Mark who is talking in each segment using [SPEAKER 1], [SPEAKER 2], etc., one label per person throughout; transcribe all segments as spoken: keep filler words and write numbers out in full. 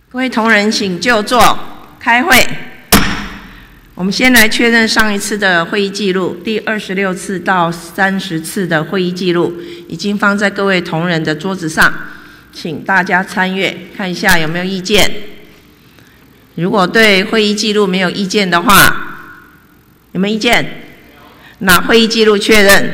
[SPEAKER 1] 各位同仁，请就座，开会。我们先来确认上一次的会议记录，第二十六次到三十次的会议记录已经放在各位同仁的桌子上，请大家参阅，看一下有没有意见。如果对会议记录没有意见的话，有没有意见？那会议记录确认。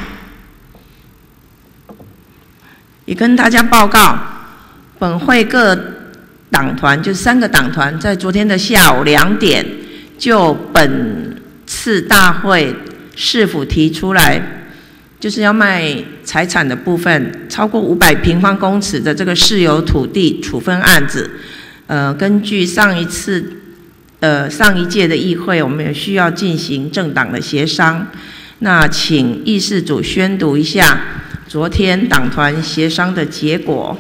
[SPEAKER 1] 也跟大家报告，本会各党团就是三个党团，在昨天的下午两点，就本次大会市府提出来，就是要卖财产的部分，超过五百平方公尺的这个市有土地处分案子，呃，根据上一次呃上一届的议会，我们也需要进行政党的协商。那请议事组宣读一下昨天党团协商的结果。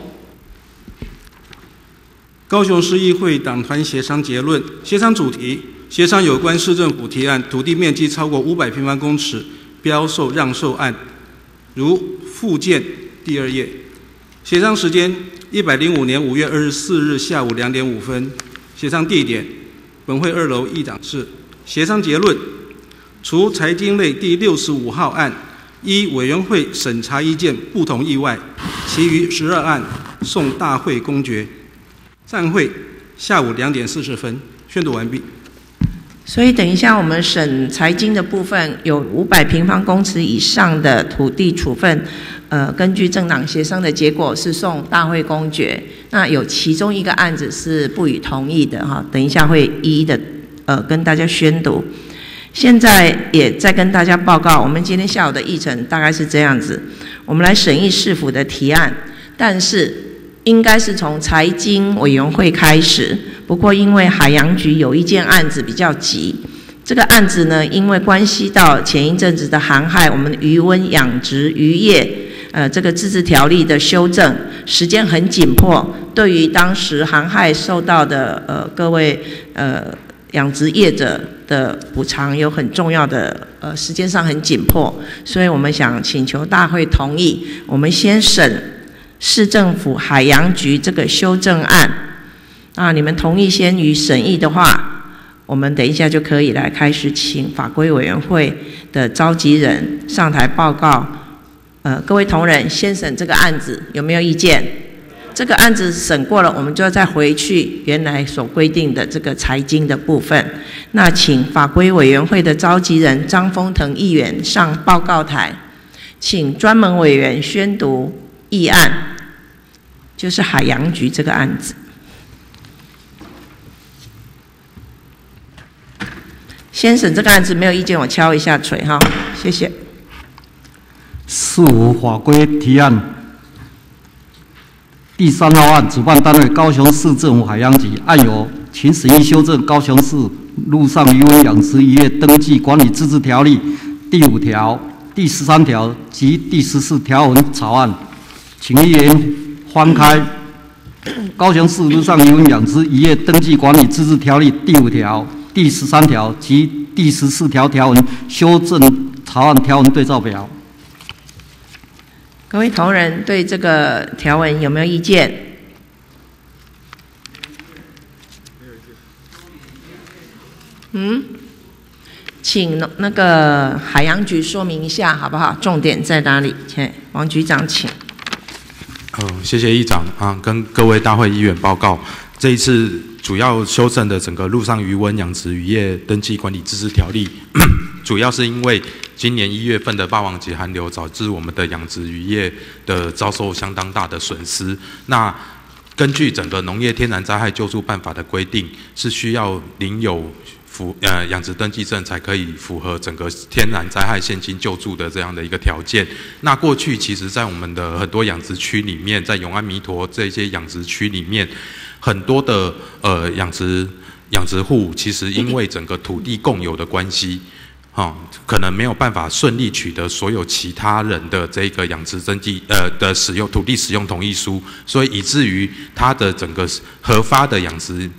[SPEAKER 2] 高雄市议会党团协商结论：协商主题：协商有关市政府提案土地面积超过五百平方公尺标售让售案，如附件第二页。协商时间：一百零五年五月二十四日下午两点五分。协商地点：本会二楼议长室。协商结论：除财经类第六十五号案依委员会审查意见不同意外，其余十二案送大会公决。散会，下午两点四十分，宣读完毕。
[SPEAKER 1] 所以等一下我们审财经的部分，有五百平方公尺以上的土地处分，呃，根据政党协商的结果是送大会公决。那有其中一个案子是不予同意的哈，等一下会一一的呃跟大家宣读。现在也再跟大家报告，我们今天下午的议程大概是这样子，我们来审议市府的提案，但是应该是从财经委员会开始，不过因为海洋局有一件案子比较急，这个案子呢，因为关系到前一阵子的航海，我们渔温养殖渔业，呃，这个自治条例的修正，时间很紧迫，对于当时航海受到的呃各位呃养殖业者的补偿有很重要的呃时间上很紧迫，所以我们想请求大会同意，我们先审市政府海洋局这个修正案，啊，你们同意先予审议的话，我们等一下就可以来开始请法规委员会的召集人上台报告。呃，各位同仁，先审这个案子，有没有意见？这个案子审过了，我们就要再回去原来所规定的这个财经的部分。那请法规委员会的召集人张丰腾议员上报告台，请专门委员宣读议案，就是海洋局这个案子。先审这个案子没有意见，我敲一下锤哈，谢谢。
[SPEAKER 3] 事务法规提案第三号案，主办单位高雄市政府海洋局案由请审议修正高雄市陆上渔温养殖渔业登记管理自治条例第五条、第十三条及第十四条文草案，请议员翻开高雄市陆上渔温养殖渔业登记管理自治条例第五条、第十三条及第十四条条文修正草案条文对照表。
[SPEAKER 1] 各位同仁对这个条文有没有意见？嗯，请那个海洋局说明一下好不好？重点在哪里？请王局长请。
[SPEAKER 4] 嗯，谢谢议长啊，跟各位大会议员报告，这一次主要修正的整个陆上渔温养殖渔业登记管理自治条例，主要是因为今年一月份的霸王级寒流导致我们的养殖渔业的遭受相当大的损失。那根据整个农业天然灾害救助办法的规定，是需要领有符呃养殖登记证才可以符合整个天然灾害现金救助的这样的一个条件。那过去其实在我们的很多养殖区里面，在永安弥陀这些养殖区里面，很多的呃养殖养殖户其实因为整个土地共有的关系，哦，可能没有办法顺利取得所有其他人的这个养殖登记呃的使用土地使用同意书，所以以至于他的整个核发的养殖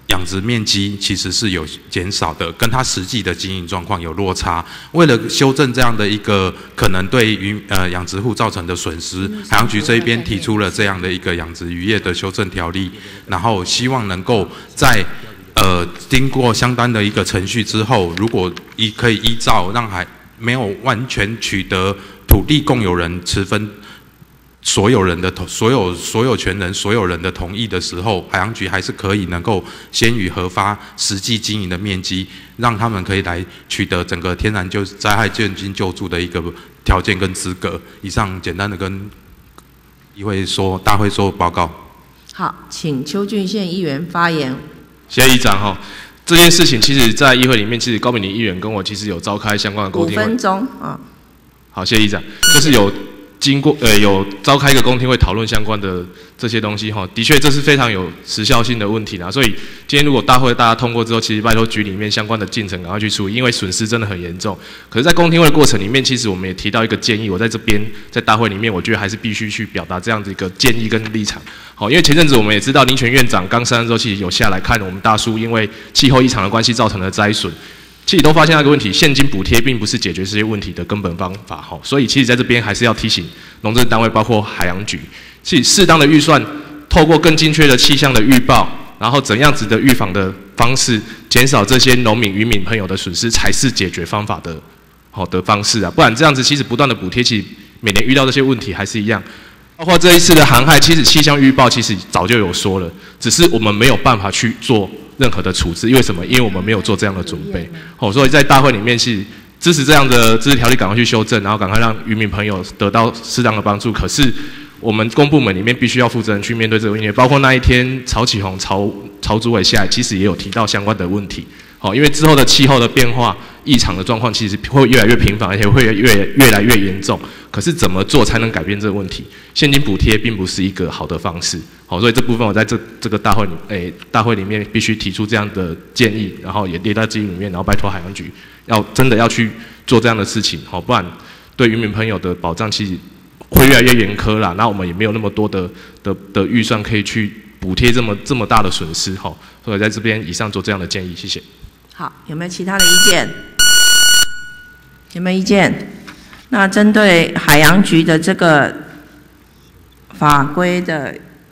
[SPEAKER 4] 养殖面积其实是有减少的，跟它实际的经营状况有落差。为了修正这样的一个可能对于呃养殖户造成的损失，海洋局这一边提出了这样的一个养殖渔业的修正条例，然后希望能够在呃经过相当的一个程序之后，如果依可以依照让海没有完全取得土地共有人持分。所有人的同所有所有权人所有人的同意的时候，海洋局还是可以能够先予核发实际经营的面积，让他们可以来取得整个天然救灾害救金救助的一个条件跟资格。以上简单的跟议会说大会说报告。
[SPEAKER 1] 好，请邱俊宪议员发言。
[SPEAKER 5] 谢谢议长哈。这件事情其实，在议会里面，其实高敏玲议员跟我其实有召开相关的公听会。
[SPEAKER 1] 五分钟啊。好，
[SPEAKER 5] 谢谢议长，就是有。经过呃有召开一个公听会讨论相关的这些东西哈，的确这是非常有时效性的问题啦。所以今天如果大会大家通过之后，其实拜托局里面相关的进程赶快去处理，因为损失真的很严重。可是，在公听会的过程里面，其实我们也提到一个建议，我在这边在大会里面，我觉得还是必须去表达这样的一个建议跟立场。好，因为前阵子我们也知道林权院长刚上任之后，其实有下来看我们大叔因为气候异常的关系造成的灾损。其实都发现那个问题，现金补贴并不是解决这些问题的根本方法哈，所以其实在这边还是要提醒农政单位，包括海洋局，其实适当的预算，透过更精确的气象的预报，然后怎样子的预防的方式，减少这些农民渔民朋友的损失，才是解决方法的好的方式啊，不然这样子其实不断的补贴，其实每年遇到这些问题还是一样。包括这一次的航海，其实气象预报其实早就有说了，只是我们没有办法去做任何的处置，因为什么？因为我们没有做这样的准备。哦，所以在大会里面是支持这样的支持条例，赶快去修正，然后赶快让渔民朋友得到适当的帮助。可是我们公部门里面必须要负责任去面对这个问题，包括那一天曹启宏、曹曹主委下来，其实也有提到相关的问题。好，因为之后的气候的变化、异常的状况，其实会越来越频繁，而且会越越来越严重。可是怎么做才能改变这个问题？现金补贴并不是一个好的方式。好，所以这部分我在这这个大会里，诶，大会里面必须提出这样的建议，然后也列到记录里面，然后拜托海洋局要真的要去做这样的事情，好，不然对渔民朋友的保障其实会越来越严苛啦。那我们也没有那么多的的的预算可以去补贴这么这么大的损失，好，所以在这边以上做这样的建议，谢谢。
[SPEAKER 1] 好，有没有其他的意见？有没有意见？那针对海洋局的这个法规的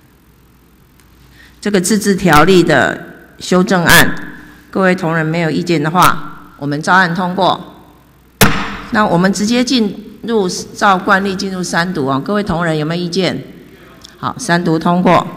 [SPEAKER 1] 这个自治条例的修正案，各位同仁没有意见的话，我们照案通过。那我们直接进入照惯例进入三读啊，各位同仁有没有意见？好，三读通过。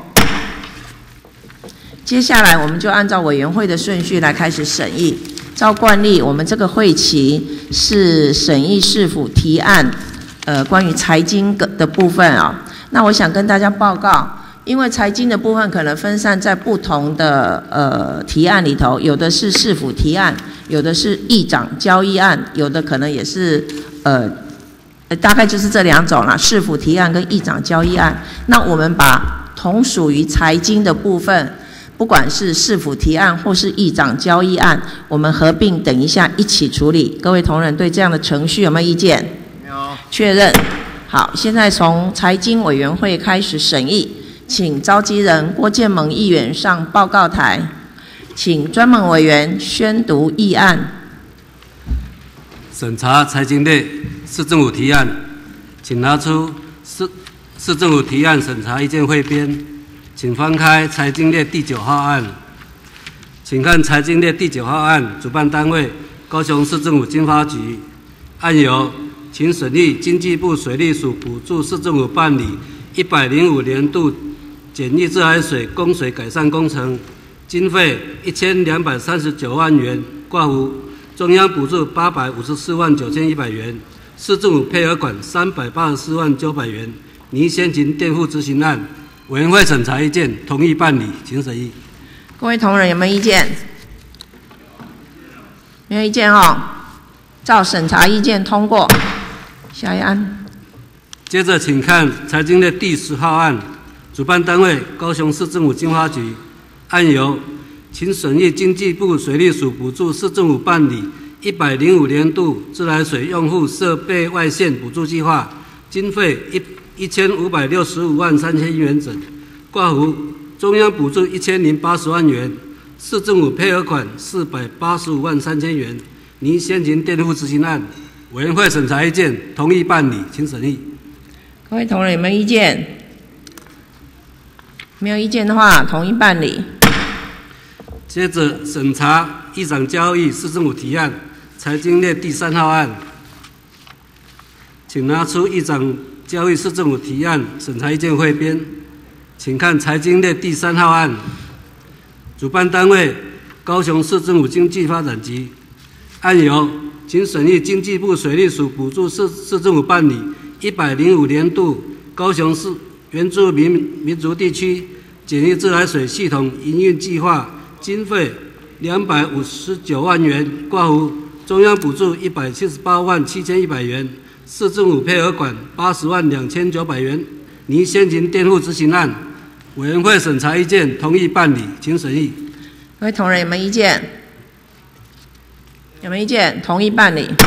[SPEAKER 1] 接下来我们就按照委员会的顺序来开始审议。照惯例，我们这个会期是审议市府提案，呃，关于财经的部分啊。那我想跟大家报告，因为财经的部分可能分散在不同的呃提案里头，有的是市府提案，有的是议长交易案，有的可能也是呃，大概就是这两种啦，市府提案跟议长交易案。那我们把同属于财经的部分，不管是市府提案或是议长交易案，我们合并等一下一起处理。各位同仁对这样的程序有没有意见？没有。确认。好，现在从财经委员会开始审议，请召集人郭建盟议员上报告台，请专门委员宣读议案。
[SPEAKER 6] 审查财经类市政府提案，请拿出市市政府提案审查意见汇编。请翻开财经列第九号案，请看财经列第九号案，主办单位高雄市政府经发局，案由请审议经济部水利署补助市政府办理一百零五年度简易自来水供水改善工程，经费一千两百三十九万元，挂弧中央补助八百五十四万九千一百元，市政府配合款三百八十四万九百元，拟先行垫付执行案。委员会审查意见，同意办理，请审议。
[SPEAKER 1] 各位同仁有没有意见？没有意见哦。照审查意见通过。下一案。
[SPEAKER 6] 接着请看财经的第十号案，主办单位高雄市政府经发局，案由请审议经济部水利署补助市政府办理一百零五年度自来水用户设备外线补助计划，经费一。一千五百六十五万三千元整，挂弧中央补助一千零八十万元， 市政府配合款四百八十五万三千元，拟先行垫付执行案。委员会审查意见，同意办理，请审议。
[SPEAKER 1] 各位同仁有没有意见？没有意见的话，同意办理。
[SPEAKER 6] 接着审查议长交易市政府提案，财经列第三号案，请拿出议长交易市政府提案审查意见汇编，请看财经列第三号案，主办单位高雄市政府经济发展局，案由请审议经济部水利署补助市市政府办理一百零五年度高雄市原住民民族地区简易自来水系统营运计划经费两百五十九万元，挂乎中央补助一百七十八万七千一百元，市政府配合款八十万两千九百元，拟先行垫付执行案。委员会审查意见，同意办理，请审议。
[SPEAKER 1] 各位同仁有没有意见？有没有意见？同意办理。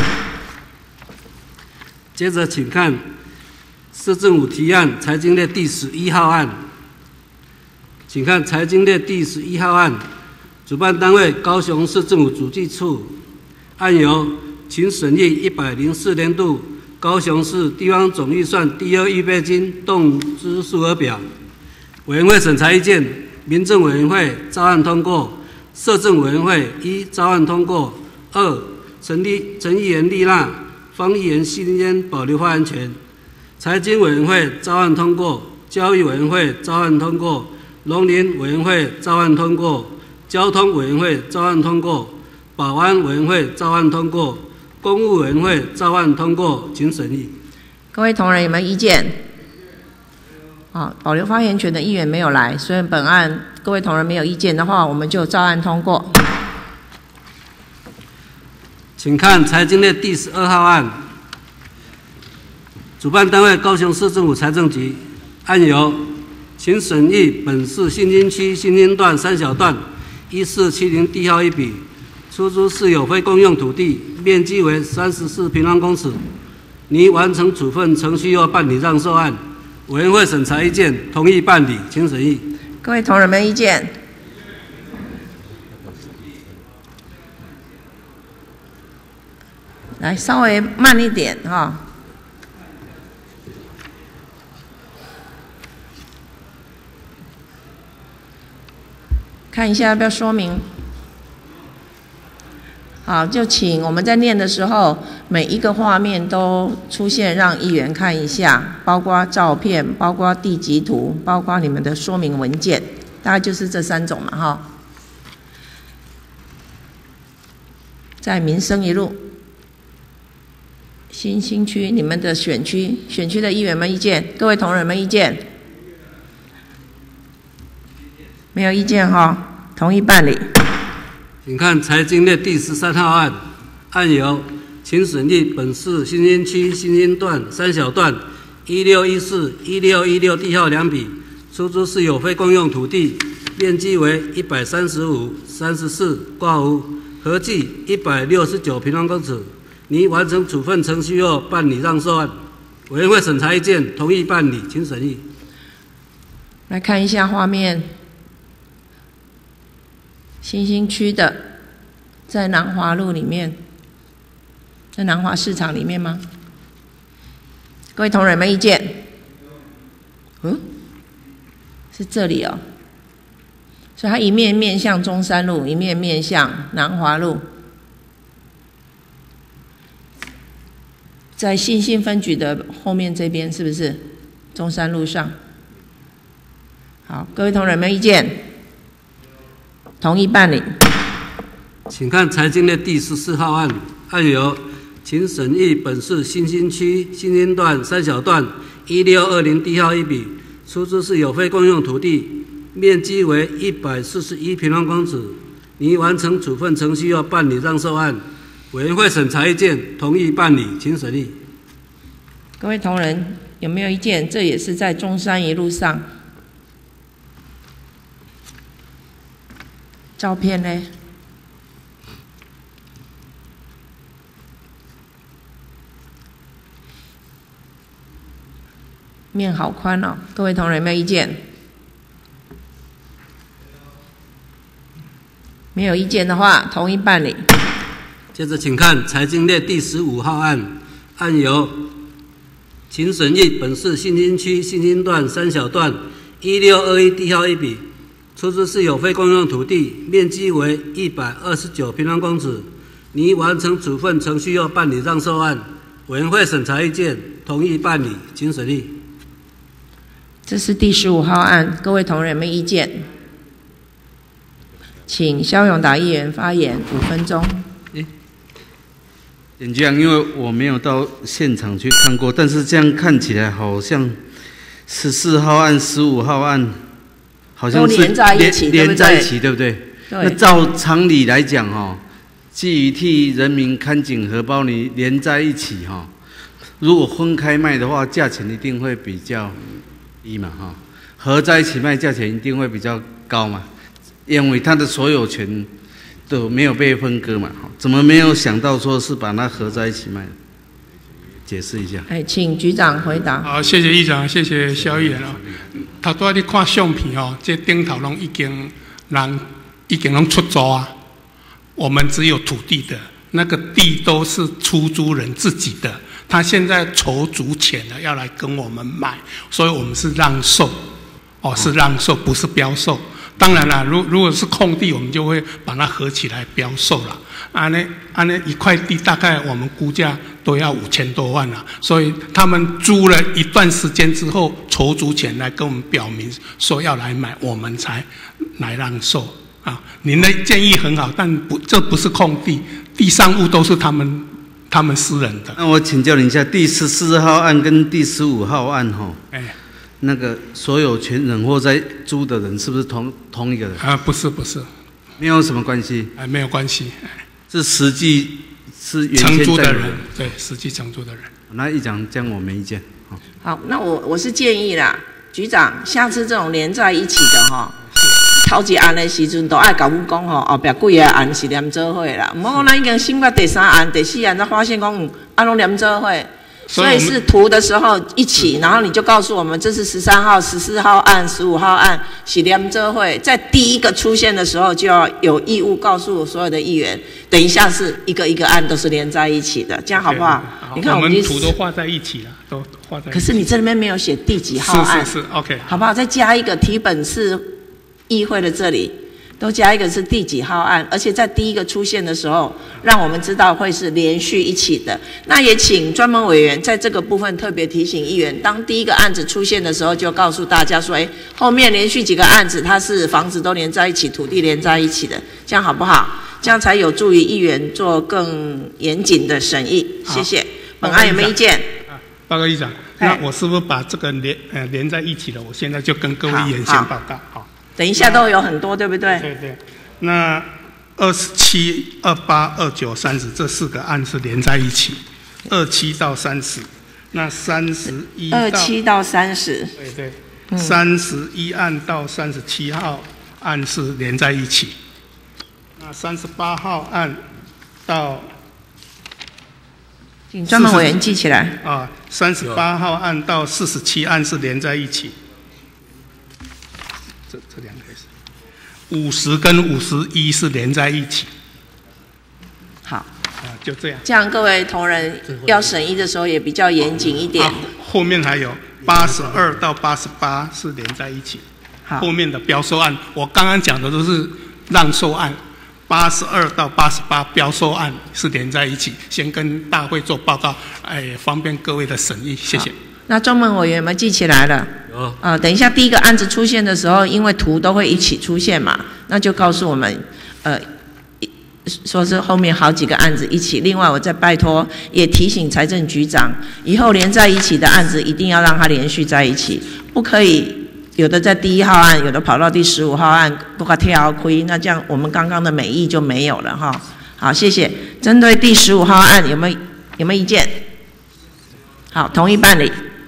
[SPEAKER 6] 接着，请看市政府提案财经列第十一号案，请看财经列第十一号案，主办单位高雄市政府主计处，案由请审议一百零四年度高雄市地方总预算第二预备金动支数额表。委员会审查意见，民政委员会照案通过，社政委员会一照案通过，二陈立陈议员立纳，方议员信间保留发言权。财经委员会照案通过，教育委员会照案通过，农林委员会照案通过，交通委员会照案通过，保安委员会照案通过，公务委员会照案通过，请审议。
[SPEAKER 1] 各位同仁有没有意见？好，保留发言权的议员没有来，所以本案各位同仁没有意见的话，我们就照案通过。
[SPEAKER 6] 请看财经列第十二号案，主办单位高雄市政府财政局，案由请审议本市新津区新津段三小段一四七零地号一笔，出租市有非公用土地，面积为三十四平方公尺，拟完成处分程序后办理让售案。委员会审查意见，同意办理，请审议。
[SPEAKER 1] 各位同仁没意见？来，稍微慢一点哈。看一下要不要说明。好，就请我们在念的时候，每一个画面都出现，让议员看一下，包括照片，包括地籍图，包括你们的说明文件，大概就是这三种嘛，哈。在民生一路新兴区，你们的选区，选区的议员们意见，各位同仁们意见？没有意见哈，同意办理。
[SPEAKER 6] 请看财经列第十三号案，案由请审议本市新兴区新兴段三小段一六一四、一六一六地号两笔，出租市有非公用土地，面积为一百三十五、三十四，挂乎合计一百六十九平方公尺，拟完成处分程序后办理让售案。委员会审查意见，同意办理，请审议。
[SPEAKER 1] 来看一下画面。新兴区的，在南华路里面，在南华市场里面吗？各位同仁有没有意见？嗯，是这里哦。所以它一面面向中山路，一面面向南华路，在信兴分局的后面这边，是不是？中山路上。好，各位同仁有没有意见？同意办理。
[SPEAKER 6] 请看财经列第十四号案，案由请审议本市新兴区新兴段三小段一六二零地号一笔，出租市有非公用土地，面积为一百四十一平方公尺，拟完成处分程序后办理让售案。委员会审查意见，同意办理，请审议。
[SPEAKER 1] 各位同仁有没有意见？这也是在中山一路上。照片呢？面好宽哦，各位同仁有没有意见？ 没有意见的话，同意办理。
[SPEAKER 6] 接着请看财经列第十五号案，案由秦审议本市新兴区新兴段三小段一六二一地号一笔，出资是有非公用土地，面积为一百二十九平方公尺，拟完成处分程序后办理让售案。委员会审查意见，同意办理，请审议。
[SPEAKER 1] 这是第十五号案，各位同仁有没有意见？请萧永达议员发言五分钟。
[SPEAKER 7] 简局长，因为我没有到现场去看过，但是这样看起来好像十四号案、十五号案好像是
[SPEAKER 1] 连在一起，
[SPEAKER 7] 连连在一起，对不对？
[SPEAKER 1] 对。
[SPEAKER 7] 那照常理来讲，哈，基于替人民看紧荷包，你连在一起，哈，如果分开卖的话，价钱一定会比较低嘛，哈，合在一起卖，价钱一定会比较高嘛，因为它的所有权都没有被分割嘛，怎么没有想到说是把它合在一起卖？解释一下。
[SPEAKER 1] 哎，请局长回答。
[SPEAKER 8] 好，谢谢议长，谢谢萧议员哦。头拄仔你看相片哦，这顶头拢已经人已经拢出租啊，我们只有土地的，那个地都是出租人自己的，他现在筹足钱了，要来跟我们买，所以我们是让售，哦，是让售，不是标售。当然啦，如如果是空地，我们就会把它合起来标售了。安呢安呢，一块地大概我们估价都要五千多万了，所以他们租了一段时间之后，筹足钱来跟我们表明说要来买，我们才来让售啊。您的建议很好，但不，这不是空地，地上物都是他们他们私人的。
[SPEAKER 7] 那我请教您一下，第十四号案跟第十五号案哈，哎。那个所有权人或在租的人是不是同同一个人？
[SPEAKER 8] 啊，不是不是，
[SPEAKER 7] 没有什么关系。
[SPEAKER 8] 哎，没有关系。哎，
[SPEAKER 7] 是实际是原
[SPEAKER 8] 承租的人，对，实际承租的人。
[SPEAKER 7] 那议长这样我没意见。
[SPEAKER 1] 好，好，那我我是建议啦，局长，下次这种连在一起的哈，头一案的时阵都爱甲阮讲吼，后壁几个案是连做伙啦，唔好讲咱已经审到第三案、第四案，才发现讲啊拢连做伙。所以是图的时候一起，然后你就告诉我们这是十三号、十四号案、十五号案是连做伙，在第一个出现的时候就要有义务告诉所有的议员，等一下是一个一个案都是连在一起的，这样好不好？
[SPEAKER 8] 你看我们图都画在一起了，都画在一起。
[SPEAKER 1] 可是你这里面没有写第几号案，
[SPEAKER 8] 是是是 ，OK，
[SPEAKER 1] 好不好？再加一个题本是议会的这里。都加一个是第几号案，而且在第一个出现的时候，让我们知道会是连续一起的。那也请专门委员在这个部分特别提醒议员，当第一个案子出现的时候，就告诉大家说，哎，后面连续几个案子，它是房子都连在一起，土地连在一起的，这样好不好？这样才有助于议员做更严谨的审议。谢谢。本案有没有意见？
[SPEAKER 8] 报告议长，那我是不是把这个连呃连在一起了？我现在就跟各位议员先报告。好。
[SPEAKER 1] 等一下都有很多，对不对？
[SPEAKER 8] 对对。那二十七、二八、二九、三十这四个案是连在一起，二七到三十，那三十一到二
[SPEAKER 1] 七到三十，
[SPEAKER 8] 对对，三十一案到三十七号案是连在一起，那三十八号案到，
[SPEAKER 1] 请专门委员记起来
[SPEAKER 8] 啊，三十八号案到四十七案是连在一起。这这两个是五十跟五十一是连在一起。
[SPEAKER 1] 好，
[SPEAKER 8] 啊，就这样。
[SPEAKER 1] 这样各位同仁要审议的时候也比较严谨一点。
[SPEAKER 8] 啊、后面还有八十二到八十八是连在一起。
[SPEAKER 1] 好，
[SPEAKER 8] 后面的标售案，我刚刚讲的都是让售案，八十二到八十八标售案是连在一起。先跟大会做报告，哎，方便各位的审议。谢谢。
[SPEAKER 1] 那专门委员有没有记起来了？
[SPEAKER 6] 有。
[SPEAKER 1] 呃，等一下第一个案子出现的时候，因为图都会一起出现嘛，那就告诉我们，呃，说是后面好几个案子一起。另外，我再拜托也提醒财政局长，以后连在一起的案子一定要让它连续在一起，不可以有的在第一号案，有的跑到第十五号案，不给跳亏，那这样我们刚刚的美意就没有了哈。好，谢谢。针对第十五号案有没有有没有意见？好，同意办理。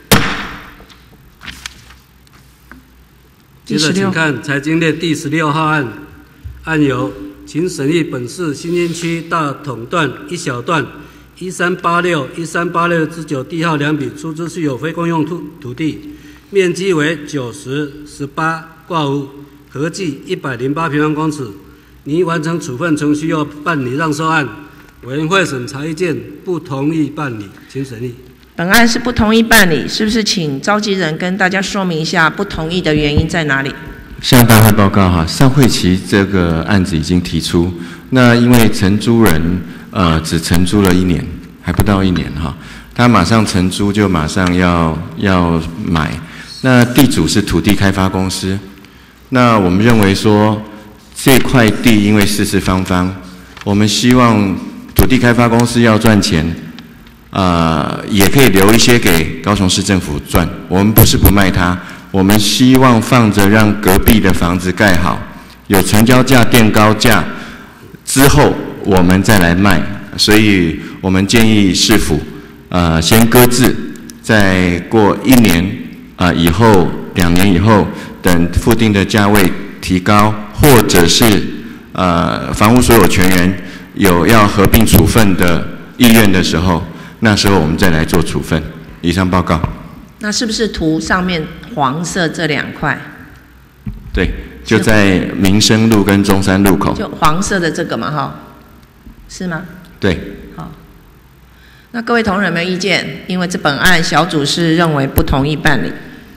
[SPEAKER 6] 接着请看财经列第十六号案，案由请审议本市新兴区大统段一小段一三八六、一三八六之九地号两笔，出资是有非公用土土地，面积为九十、十八挂五，合计一百零八平方公尺， 拟完成处分程序后办理让受案，委员会审查意见不同意办理，请审议。
[SPEAKER 1] 本案是不同意办理，是不是请召集人跟大家说明一下不同意的原因在哪里？
[SPEAKER 9] 向大会报告哈，上会期这个案子已经提出，那因为承租人呃只承租了一年，还不到一年哈，他马上承租就马上要要买，那地主是土地开发公司，那我们认为说这块地因为四四方方，我们希望土地开发公司要赚钱。呃，也可以留一些给高雄市政府赚。我们不是不卖它，我们希望放着让隔壁的房子盖好，有成交价垫高价之后，我们再来卖。所以我们建议市府呃先搁置，再过一年啊、呃、以后，两年以后，等附定的价位提高，或者是呃房屋所有权人有要合并处分的意愿的时候。那时候我们再来做处分。以上报告。那
[SPEAKER 1] 是不是图上面黄色这两块？
[SPEAKER 9] 对，就在民生路跟中山路口。
[SPEAKER 1] 就黄色的这个嘛，哈，是吗？
[SPEAKER 9] 对。
[SPEAKER 1] 好，那各位同仁有没有意见？因为这本案小组是认为不同意办理。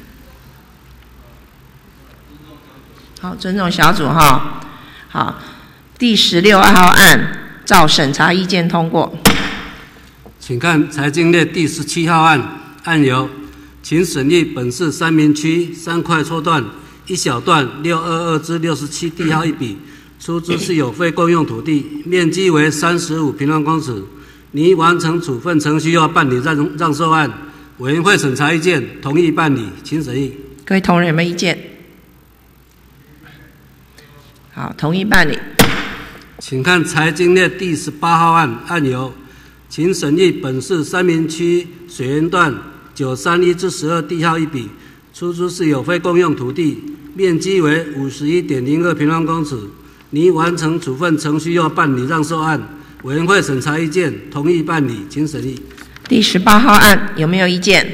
[SPEAKER 1] 好，尊重小组哈。好，第十六号案照审查意见通过。
[SPEAKER 6] 请看财经列第十七号案，案由请审议本市三民区三块错段一小段六二二至六十七地号一笔，出资是有非公用土地，面积为三十五平方公尺，拟完成处分程序要办理让让受案，委员会审查意见同意办理，请审议。
[SPEAKER 1] 各位同仁有没有意见？好，同意办理。
[SPEAKER 6] 请看财经列第十八号案，案由请审议本市三民区水源段九三一至十二地号一笔，出租是有非公用土地，面积为五十一点零二平方公尺，拟完成处分程序要办理让受案，委员会审查意见同意办理，请审议。
[SPEAKER 1] 第十八号案有没有意见？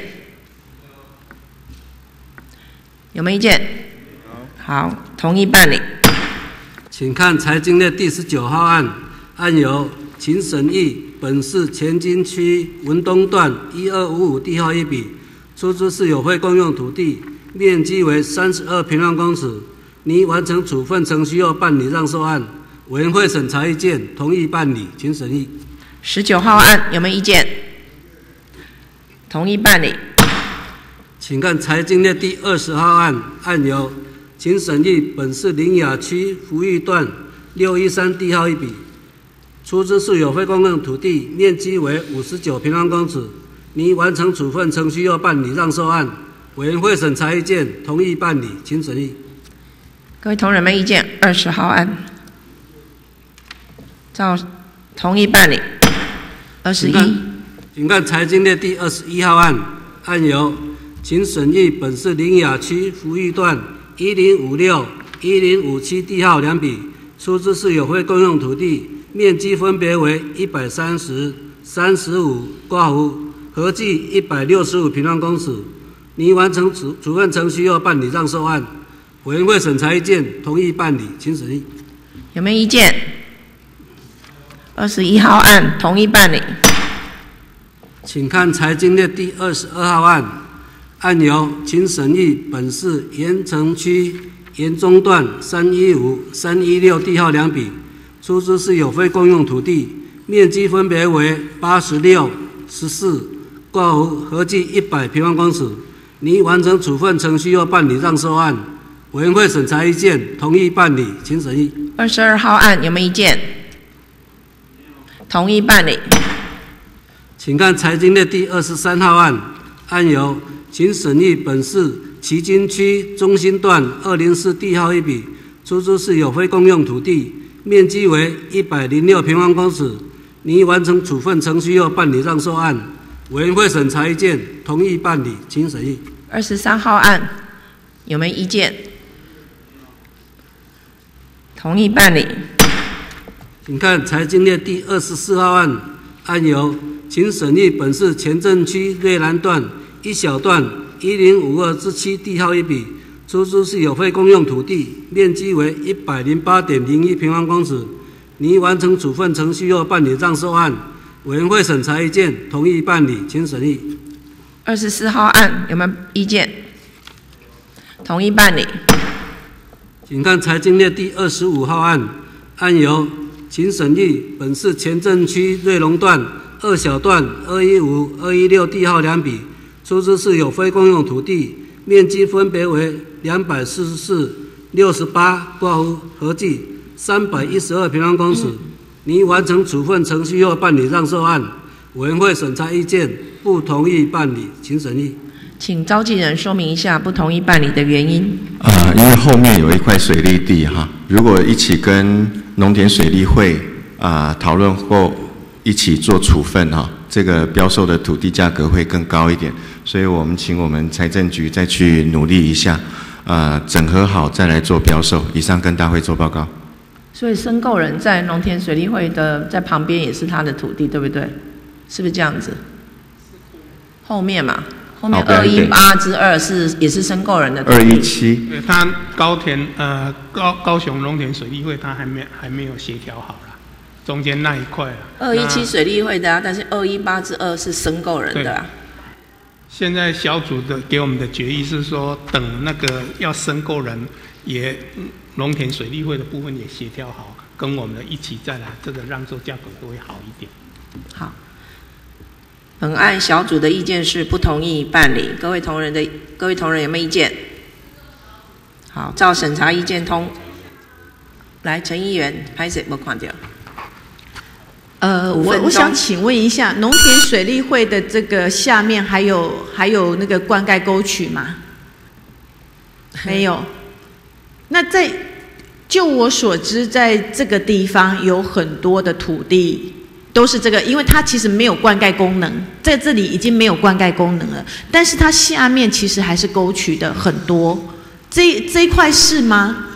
[SPEAKER 1] 有没有意见？好，同意办理。
[SPEAKER 6] 请看财经列第十九号案，案由请审议本市前金区文东段一二五五地号一笔，出租是有非公用土地，面积为三十二平方公尺，拟完成处分程序要办理让受案，委员会审查意见同意办理，请审议。
[SPEAKER 1] 十九号案有没有意见？同意办理。
[SPEAKER 6] 请看财经列第二十号案，案由请审议本市林雅区福裕段六一三地号一笔，出资是有非公用土地，面积为五十九平方公尺，拟完成处分程序要办理让受案，委员会审查意见同意办理，请审议。
[SPEAKER 1] 各位同仁们意见？二十号案，照同意办理。二十一，
[SPEAKER 6] 请看财经列第二十一号案，案由请审议本市林雅区福裕段一零五六、一零五七地号两笔，出资是有非公用土地，面积分别为一百三十、三十五挂弧，合计一百六十五平方公尺，拟完成处处分程序要办理让受案，委员会审查意见同意办理，请审议。
[SPEAKER 1] 有没有意见？二十一号案同意办理。
[SPEAKER 6] 请看财经列第二十二号案，案由请审议本市盐城区盐中段三一五、三一六地号两笔，出资是有非公用土地，面积分别为八十六、十四挂弧，合计一百平方公尺，拟完成处分程序要办理让受案，委员会审查意见同意办理，请审议。
[SPEAKER 1] 二十二号案有没有意见？同意办理。
[SPEAKER 6] 请看财经列第二十三号案，案由请审议本市旗津区中心段二零四地号一笔，出租是有非公用土地，面积为一百零六平方公尺，拟完成处分程序要办理让受案，委员会审查意见同意办理，请审议。
[SPEAKER 1] 二十三号案有没有意见？同意办理。
[SPEAKER 6] 请看财经列第二十四号案，案由请审议本市前镇区瑞兰段一小段一零五二至七地号一笔， 出租是有非公用土地，面积为一百零八点零一平方公尺，拟完成处分程序后办理让售案。委员会审查意见，同意办理，请审议。
[SPEAKER 1] 二十四号案有没有意见？同意办理。
[SPEAKER 6] 请看财经列第二十五号案，案由请审议本市前镇区瑞隆段二小段二一五、二一六地号两笔，出资是有非公用土地，面积分别为两百四十四、六十八挂弧，合计三百一十二平方公尺。拟完成处分程序后办理让售案。委员会审查意见，不同意办理，请审议。
[SPEAKER 1] 请召集人说明一下不同意办理的原因。
[SPEAKER 9] 啊、呃，因为后面有一块水利地哈，如果一起跟农田水利会啊讨论后一起做处分哈，这个标售的土地价格会更高一点，所以我们请我们财政局再去努力一下，啊、呃，整合好再来做标售。以上跟大会做报告。
[SPEAKER 1] 所以申购人在农田水利会的在旁边也是他的土地，对不对？是不是这样子？后面嘛，后面二一八之二是也是申购人的土地。二
[SPEAKER 9] 一七，
[SPEAKER 8] 对，他高田呃高高雄农田水利会他还没还没有协调好啦，中间那一块啊。
[SPEAKER 1] 二一七水利会的啊，但是二一八之二是申购人的啊。
[SPEAKER 8] 现在小组的给我们的决议是说，等那个要申购人也农田水利会的部分也协调好，跟我们的一起再来，这个让售价格都会好一点。
[SPEAKER 1] 好，本案小组的意见是不同意办理，各位同仁的各位同仁有没有意见？好，照审查意见通。来，陈议员，拍谁没看到？
[SPEAKER 10] 呃，我我想请问一下，农田水利会的这个下面还有还有那个灌溉沟渠吗？没有。那在就我所知，在这个地方有很多的土地都是这个，因为它其实没有灌溉功能，在这里已经没有灌溉功能了，但是它下面其实还是沟渠的很多。这这一块是吗？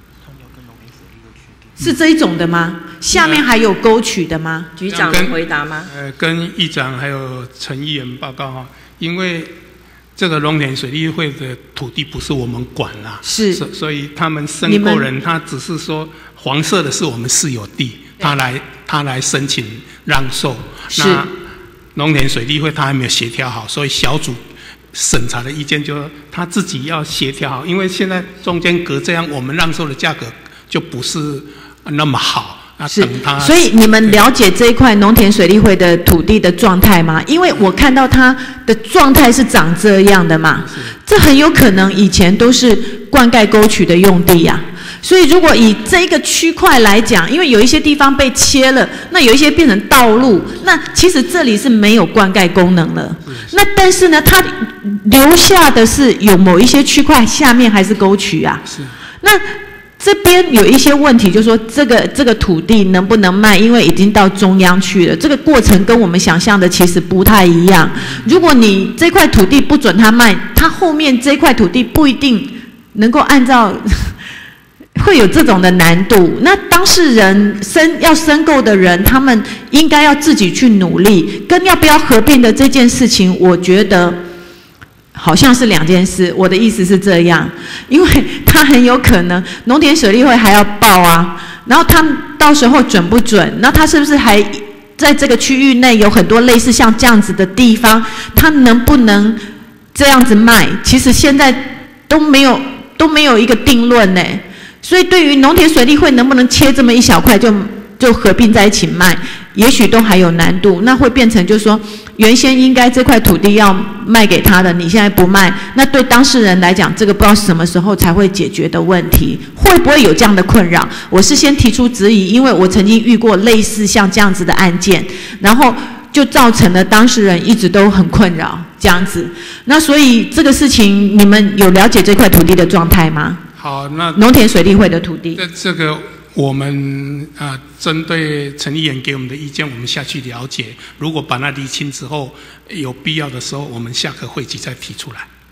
[SPEAKER 10] 是这一种的吗？下面还有沟渠的吗？
[SPEAKER 1] 局长能回答吗？
[SPEAKER 8] 呃，跟议长还有陈议员报告哈，因为这个农田水利会的土地不是我们管啦，
[SPEAKER 10] 是，
[SPEAKER 8] 所以他们申购人他只是说黄色的是我们私有地，他来他来申请让售，那农田水利会他还没有协调好，所以小组审查的意见就是他自己要协调好，因为现在中间隔这样，我们让售的价格就不是那么好。
[SPEAKER 10] 是，所以你们了解这一块农田水利会的土地的状态吗？因为我看到它的状态是长这样的嘛，这很有可能以前都是灌溉沟渠的用地呀、啊。所以如果以这个区块来讲，因为有一些地方被切了，那有一些变成道路，那其实这里是没有灌溉功能了。那但是呢，它留下的是有某一些区块下面还是沟渠啊。那这边有一些问题，就是说这个这个土地能不能卖？因为已经到中央去了，这个过程跟我们想象的其实不太一样。如果你这块土地不准他卖，他后面这块土地不一定能够按照，会有这种的难度。那当事人申要申购的人，他们应该要自己去努力，跟要不要合并的这件事情，我觉得好像是两件事。我的意思是这样，因为他很有可能农田水利会还要报啊，然后他到时候准不准，那他是不是还在这个区域内有很多类似像这样子的地方，他能不能这样子卖？其实现在都没有都没有一个定论呢。所以对于农田水利会能不能切这么一小块就就合并在一起卖，也许都还有难度。那会变成就是说，原先应该这块土地要卖给他的，你现在不卖，那对当事人来讲，这个不知道什么时候才会解决的问题，会不会有这样的困扰？我是先提出质疑，因为我曾经遇过类似像这样子的案件，然后就造成了当事人一直都很困扰这样子。那所以这个事情，你们有了解这块土地的状态吗？
[SPEAKER 8] 好，那
[SPEAKER 10] 农田水利会的土地。
[SPEAKER 8] 这这个我们啊、呃，针对陈议员给我们的意见，我们下去了解。如果把它厘清之后，有必要的时候，我们下个会期再提出来。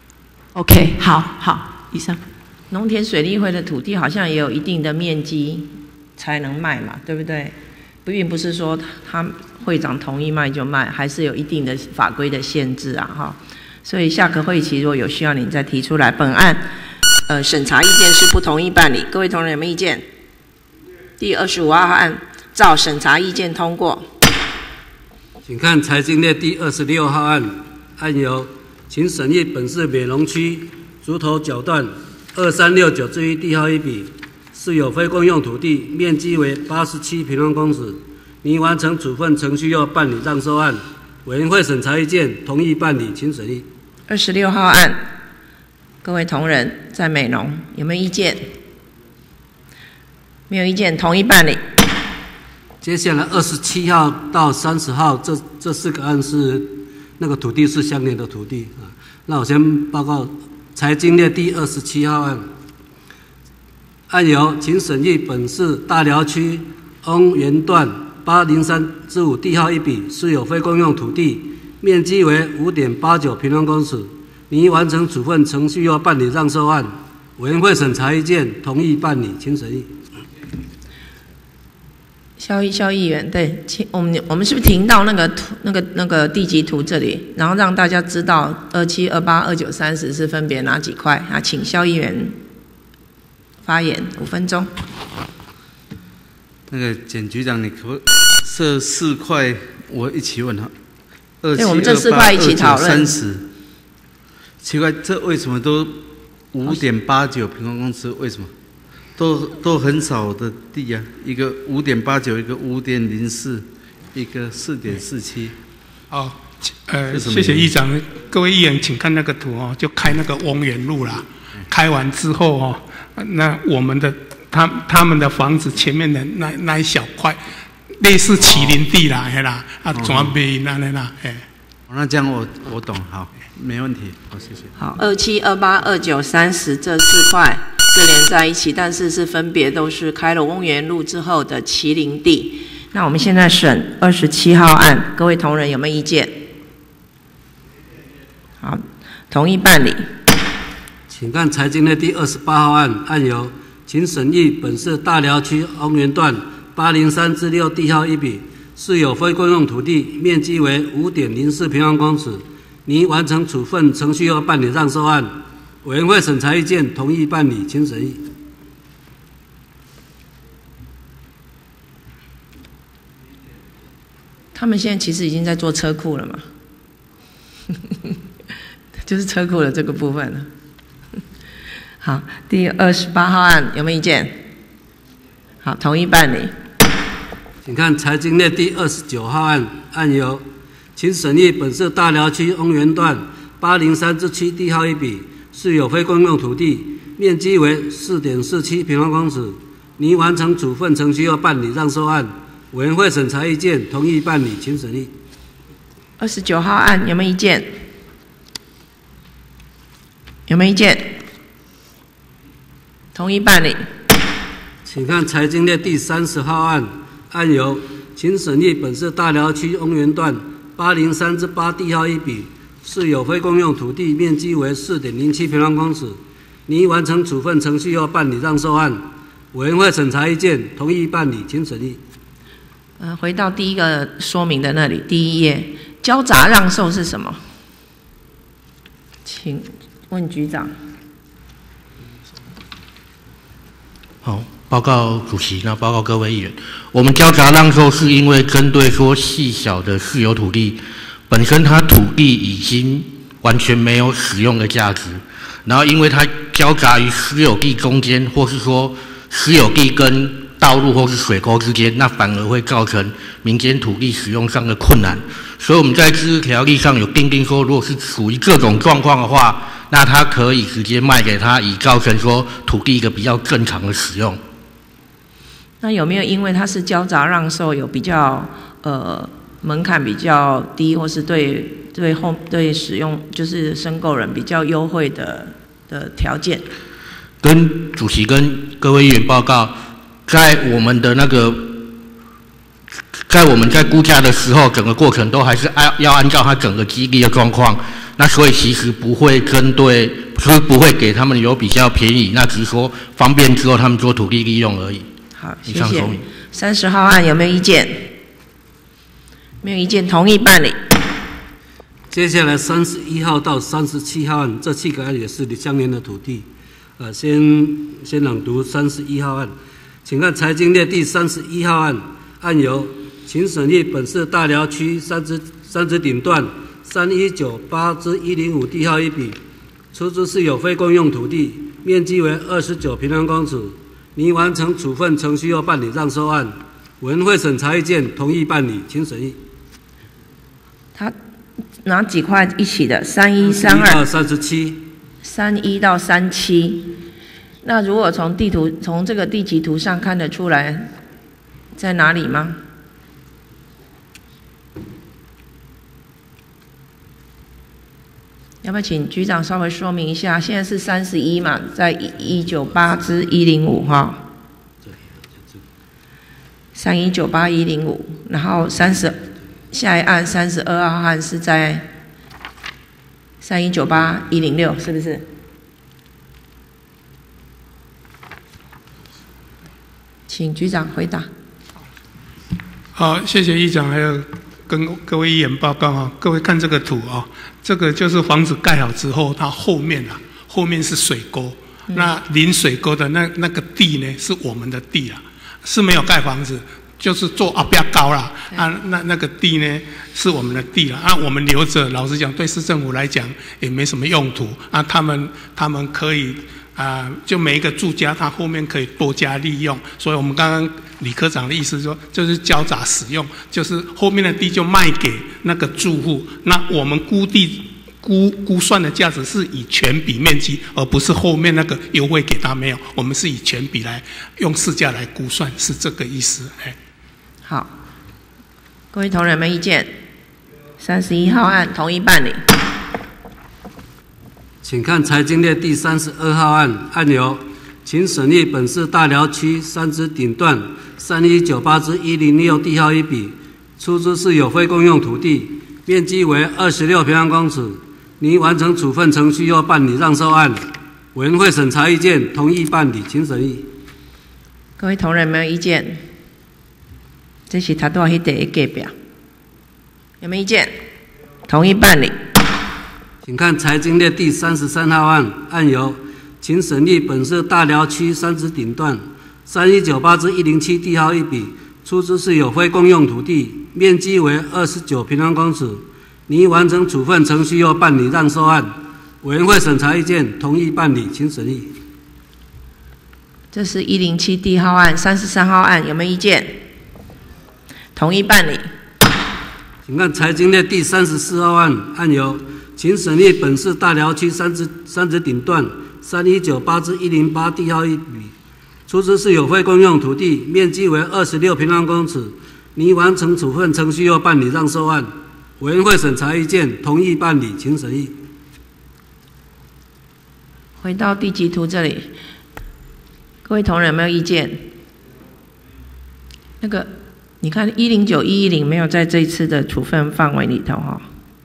[SPEAKER 10] OK， 好好，以上。
[SPEAKER 1] 农田水利会的土地好像也有一定的面积才能卖嘛，对不对？并不是说他会长同意卖就卖，还是有一定的法规的限制啊，哈。所以下个会期如果有需要，你再提出来。本案呃审查意见是不同意办理。各位同仁有没有意见？第二十五号案照审查意见通过。
[SPEAKER 6] 请看财经列第二十六号案，案由请审议本市美浓区竹头角段二三六九之一地号一笔，是有非公用土地，面积为八十七平方公尺，拟完成处分程序要办理让收案。委员会审查意见同意办理，请审议。
[SPEAKER 1] 二十六号案，各位同仁在美浓有没有意见？没有意见，同意办理。
[SPEAKER 6] 接下来二十七号到三十号这这四个案是那个土地是相连的土地啊。那我先报告财经列第二十七号案，案由请审议本市大寮区翁园段八零三之五地号一笔，是有非公用土地，面积为五点八九平方公尺，拟完成处分程序要办理让收案。委员会审查意见同意办理，请审议。
[SPEAKER 1] 萧议萧议员，对，请我们我们是不是停到那个图那个那个地籍图这里，然后让大家知道二七、二八、二九、三十是分别哪几块啊？请萧议员发言五分钟。
[SPEAKER 7] 那个简局长，你可不设四块，我一起问哈。二七、
[SPEAKER 1] 我们这四块一起讨论。
[SPEAKER 7] 三十，奇怪，这为什么都五点八九平方公尺？为什么？都都很少的地啊，一个五点八九，一个五点零四，一个四点四七。
[SPEAKER 8] 哦，呃，谢谢议长，各位议员，请看那个图哦，就开那个翁园路啦。开完之后哦，那我们的他他们的房子前面的那那一小块，类似麒麟地啦，嘿啦，啊，转背那那啦，哎。
[SPEAKER 7] 那这样我我懂，好，没问题，好，谢谢。
[SPEAKER 1] 好，二七、二八、二九、三十这四块是连在一起，但是是分别都是开了翁园路之后的麒麟地。那我们现在审二十七号案，各位同仁有没有意见？好，同意办理。
[SPEAKER 6] 请看财经的第二十八号案，案由请审议本市大寮区翁园段八零三至六地号一笔，是有非公用土地，面积为五点零四平方公尺，拟完成处分程序要办理让收案。委员会审查意见同意办理，请审议。
[SPEAKER 1] 他们现在其实已经在做车库了嘛，就是车库的这个部分了。好，第二十八号案有没有意见？好，同意办理。
[SPEAKER 6] 请看财经列第二十九号案，案由请审议本市大寮区翁园段八零三至七地号一笔，是有非公用土地，面积为四点四七平方公尺，拟完成处分程序要办理让收案。委员会审查意见同意办理，请审议。
[SPEAKER 1] 二十九号案有没有意见？有没有意见？同意办理。
[SPEAKER 6] 请看财经列第三十号案，案由请审议本市大寮区翁园段八零三至八地号一笔，是有非公用土地，面积为四点零七平方公尺，拟完成处分程序要办理让收案。委员会审查意见同意办理，请审议。
[SPEAKER 1] 呃，回到第一个说明的那里，第一页，交杂让售是什么？请问局长。
[SPEAKER 11] 好，报告主席，那报告各位议员，我们交杂让售是因为针对说细小的私有土地，本身它土地已经完全没有使用的价值，然后因为它交杂于私有地中间，或是说私有地跟道路或是水沟之间，那反而会造成民间土地使用上的困难。所以我们在自治条例上有订定说，如果是属于这种状况的话，那它可以直接卖给他，以造成说土地一个比较正常的使用。
[SPEAKER 1] 那有没有因为它是交杂让售，有比较呃门槛比较低，或是对对后对使用就是申购人比较优惠的的条件？
[SPEAKER 11] 跟主席跟各位议员报告，在我们的那个，在我们在估价的时候，整个过程都还是按要按照它整个基地的状况。那所以其实不会针对，就是不会给他们有比较便宜，那只是说方便之后他们做土地利用而已。
[SPEAKER 1] 好，谢谢。三十号案有没有意见？没有意见，同意办理。
[SPEAKER 6] 接下来三十一号到三十七号案，这七个案也是相连的土地。 呃，先先朗读三十一号案，请看财经列第三十一号案，案由请审议本市大寮区三支三支顶段三一九八之一零五地号一笔，出资是有非公用土地，面积为二十九平方公尺，拟完成处分程序后办理让收案。委员会审查意见同意办理，请审议。
[SPEAKER 1] 他哪几块一起的？三一、三二、
[SPEAKER 6] 三十七。
[SPEAKER 1] 三一到三七。那如果从地图从这个地籍图上看得出来在哪里吗？要不要请局长稍微说明一下？现在是三十一嘛，在一九八之一零五哈。三一九八一零五，然后三十下一案三十二号案是在三一九八一零六，是不是？请局长回答。
[SPEAKER 8] 好，谢谢议长，还有跟各位议员报告啊。各位看这个图啊，这个就是房子盖好之后，它后面啊，后面是水沟，嗯、那临水沟的那那个地呢，是我们的地啊。是没有盖房子，就是做啊，不要高啦啊，那那个地呢是我们的地了啊，我们留着，老实讲，对市政府来讲也没什么用途啊，他们他们可以啊，就每一个住家他后面可以多加利用，所以我们刚刚李科长的意思说，就是交杂使用，就是后面的地就卖给那个住户，那我们估地。估估算的价值是以全比面积，而不是后面那个优惠给他没有。我们是以全比来用市价来估算，是这个意思。哎，
[SPEAKER 1] 好，各位同仁们意见？三十一号案同意办理。
[SPEAKER 6] 请看财经列第三十二号案，案由请审议本市大寮区三支顶段三一九八之一零六地号一笔，出资是有非公用土地，面积为二十六平方公尺。拟完成处分程序后办理让收案，委员会审查意见同意办理，请审议。
[SPEAKER 1] 各位同仁有没有意见？这是他多迄第一个表，有没有意见？同意办理。
[SPEAKER 6] 请看财经列第三十三号案，案由请审议本市大寮区三支顶段三一九八之一零七地号一笔，出资是有非公用土地，面积为二十九平方公尺。拟完成处分程序后办理让收案，委员会审查意见同意办理，请审议。
[SPEAKER 1] 这是一零七地号案、三十三号案，有没有意见？同意办理。
[SPEAKER 6] 请看财经列第三十四号案，案由请审议本市大寮区三支三支顶段三一九八之一零八地号一笔，出资是有非公用土地，面积为二十六平方公尺，拟完成处分程序后办理让收案。委员会审查意见同意办理，请审议。
[SPEAKER 1] 回到地籍图这里，各位同仁有没有意见？那个，你看一零九一一零没有在这一次的处分范围里头哈。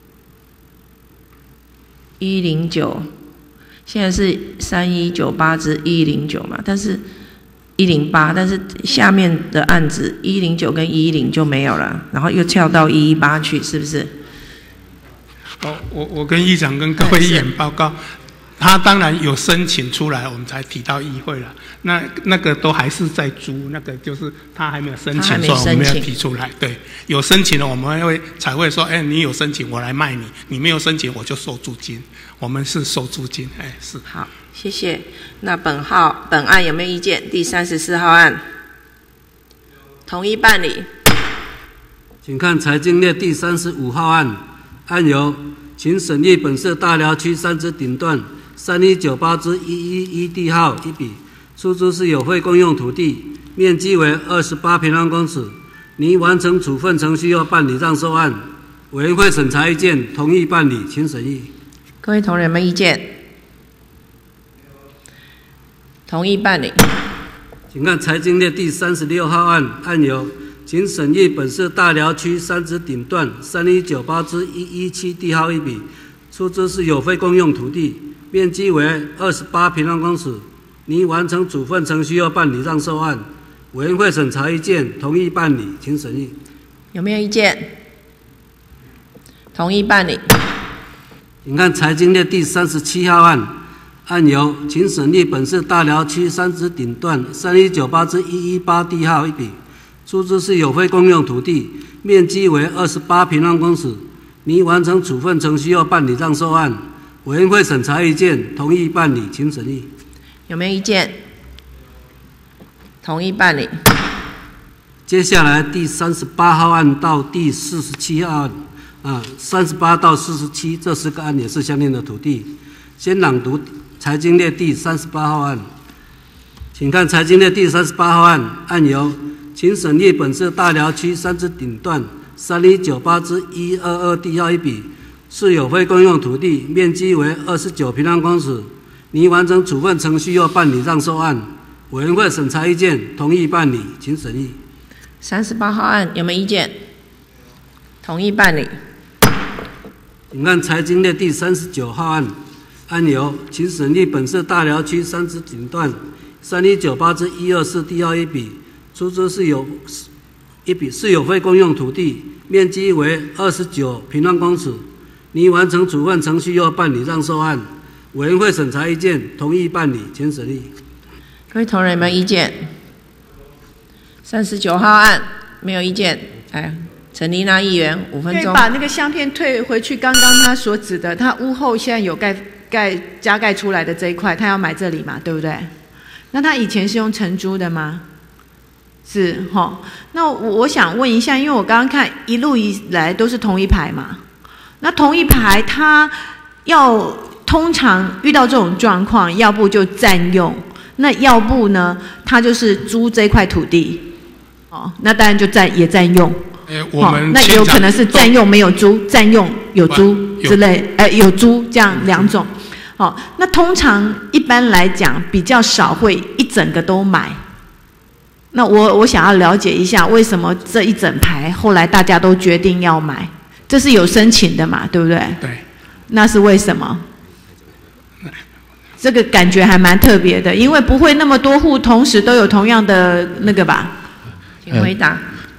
[SPEAKER 1] 一零九，现在是三一九八之一零九嘛，但是一零八，但是下面的案子一零九跟一一零就没有了，然后又跳到一一八去，是不是？
[SPEAKER 8] 哦，我我跟议长跟各位议员报告，他当然有申请出来，我们才提到议会了。那那个都还是在租，那个就是他还没有申请，所以我们没有提出来。对，有申请了，我们会才会说，哎，你有申请，我来卖你；你没有申请，我就收租金。我们是收租金，哎，是。
[SPEAKER 1] 好，谢谢。那本号本案有没有意见？第三十四号案，同意办理。
[SPEAKER 6] 请看财经列第三十五号案，案由请审议本市大寮区三支顶段三一九八之一一一地号一笔，出租是有非公用土地，面积为二十八平方公尺，拟完成处分程序后办理让收案。委员会审查意见同意办理，请审议。
[SPEAKER 1] 各位同仁有没有意见？同意办理。
[SPEAKER 6] 请看财经列第三十六号案，案由请审议本市大寮区三支顶段三一九八之一一七地号一笔，出资是有非公用土地，面积为二十八平方公尺，拟完成处分程序后办理让收案。委员会审查意见同意办理，请审议。
[SPEAKER 1] 有没有意见？同意办理。
[SPEAKER 6] 请看财经列第三十七号案， 案由请审立本市大寮区三支顶段三一九八之一一八地号一笔，出资是有非公用土地，面积为二十八平方公尺，拟完成处分程序后办理让受案。委员会审查意见，同意办理，请审议。
[SPEAKER 1] 有没有意见？同意办理。
[SPEAKER 6] 接下来第三十八号案到第四十七号案，啊，三十八到四十七这四个案也是相应的土地。先朗读财经列第三十八号案，请看财经列第三十八号案，案由请审立本市大寮区三支顶段三一九八之一二二地号一笔，是有非公用土地，面积为二十九平方公尺，拟完成处分程序后办理让受案。委员会审查意见，同意办理，请审议。
[SPEAKER 1] 三十八号案有没有意见？同意办理。
[SPEAKER 6] 请看财经列第三十九号案，案由请审立本市大寮区三支顶段三一九八之一二四地号一笔，出资是有一笔是有非公用土地，面积为二十九平方公尺，拟完成处分程序后办理让受案。委员会审查意见，同意办理，请审议。
[SPEAKER 1] 各位同仁有没有意见？三十九号案没有意见。哎，陈丽娜议员五分钟。
[SPEAKER 10] 对，把那个相片退回去。刚刚他所指的，他屋后现在有盖盖加盖出来的这一块，他要买这里嘛，对不对？那他以前是用承租的吗？是哈。那我我想问一下，因为我刚刚看一路以来都是同一排嘛，那同一排他要通常遇到这种状况，要不就占用。那要不呢，他就是租这块土地，哦，那当然就占也占用。
[SPEAKER 8] 欸、我们、
[SPEAKER 10] 哦、那有可能是占用没有租，占用有租之类，呃，有租这样两种。哦，那通常一般来讲比较少会一整个都买。那我我想要了解一下，为什么这一整排后来大家都决定要买？这是有申请的嘛，对不对？
[SPEAKER 8] 对。
[SPEAKER 10] 那是为什么？这个感觉还蛮特别的，因为不会那么多户同时都有同样的那个吧？
[SPEAKER 1] 请回答。